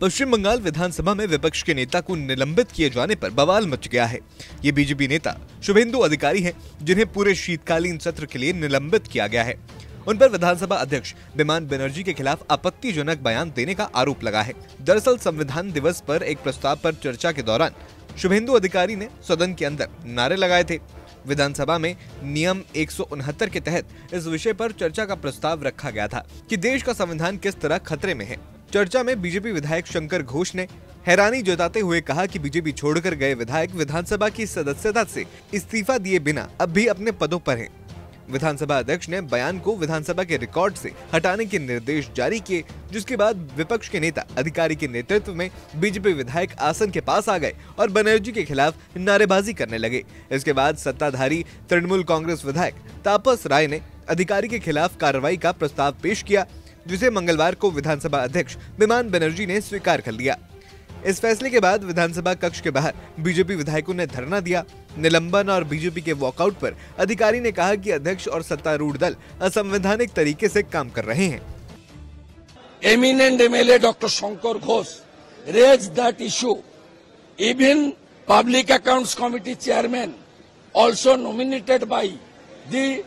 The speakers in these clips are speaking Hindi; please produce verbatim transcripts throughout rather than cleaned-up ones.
पश्चिम बंगाल विधानसभा में विपक्ष के नेता को निलंबित किए जाने पर बवाल मच गया है। ये बीजेपी नेता शुभेंदु अधिकारी हैं, जिन्हें पूरे शीतकालीन सत्र के लिए निलंबित किया गया है। उन पर विधानसभा अध्यक्ष बिमान बनर्जी के खिलाफ आपत्तिजनक बयान देने का आरोप लगा है। दरअसल संविधान दिवस पर एक प्रस्ताव पर चर्चा के दौरान शुभेंदु अधिकारी ने सदन के अंदर नारे लगाए थे। विधानसभा में नियम एक सौ उनहत्तर के तहत इस विषय पर चर्चा का प्रस्ताव रखा गया था कि देश का संविधान किस तरह खतरे में है। चर्चा में बीजेपी विधायक शंकर घोष ने हैरानी जताते हुए कहा कि बीजेपी छोड़कर गए विधायक विधानसभा की सदस्यता से इस्तीफा दिए बिना अब भी अपने पदों पर हैं। विधानसभा अध्यक्ष ने बयान को विधानसभा के रिकॉर्ड से हटाने के निर्देश जारी किए, जिसके बाद विपक्ष के नेता अधिकारी के नेतृत्व में बीजेपी विधायक आसन के पास आ गए और बनर्जी के खिलाफ नारेबाजी करने लगे। इसके बाद सत्ताधारी तृणमूल कांग्रेस विधायक तापस राय ने अधिकारी के खिलाफ कार्रवाई का प्रस्ताव पेश किया, जिसे मंगलवार को विधानसभा अध्यक्ष बिमान बनर्जी ने स्वीकार कर लिया। इस फैसले के बाद विधानसभा कक्ष के बाहर बीजेपी विधायकों ने धरना दिया। निलंबन और बीजेपी के वॉकआउट पर अधिकारी ने कहा कि अध्यक्ष और सत्तारूढ़ दल असंवैधानिक तरीके से काम कर रहे हैं। Eminent MLA doctor Shankar Ghosh raised that issue. Even Public Accounts Committee chairman, also nominated by the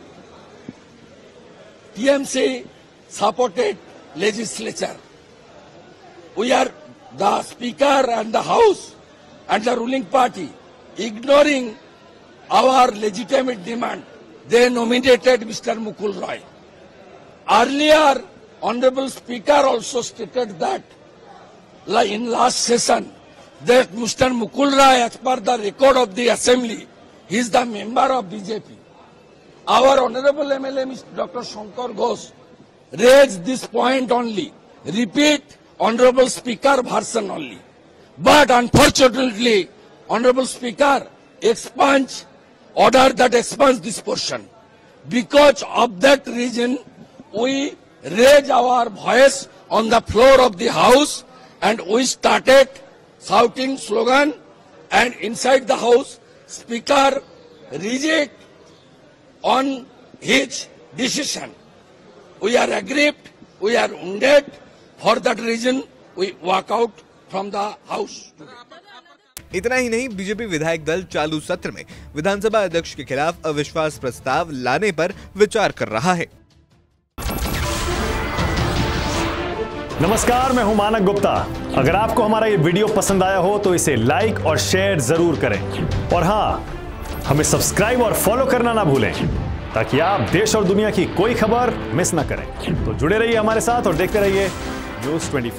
T M C supported legislature. We are the Speaker and the House and the ruling party ignoring our legitimate demand. They nominated Mister Mukul Roy. Earlier, Honorable Speaker also stated that in last session that Mister Mukul Roy, as per the record of the Assembly, he is the member of B J P. Our Honorable M L A, Mister Doctor Shankar Ghosh, raised this point only. Repeat Honorable Speaker version only. But unfortunately, Honorable Speaker expunge order that expunge this portion. Because of that reason, we raise our voice on the floor of the House and we started shouting slogan, and inside the House, Speaker reject on his decision. We are aggrieved, we are wounded. For that reason, we walk out from the House. इतना ही नहीं, बीजेपी विधायक दल चालू सत्र में विधानसभा अध्यक्ष के खिलाफ अविश्वास प्रस्ताव लाने पर विचार कर रहा है। नमस्कार, मैं हूं मानक गुप्ता। अगर आपको हमारा ये वीडियो पसंद आया हो तो इसे लाइक और शेयर जरूर करें, और हाँ, हमें सब्सक्राइब और फॉलो करना ना भूलें ताकि आप देश और दुनिया की कोई खबर मिस ना करें। तो जुड़े रहिए हमारे साथ और देखते रहिए न्यूज़ चौबीस।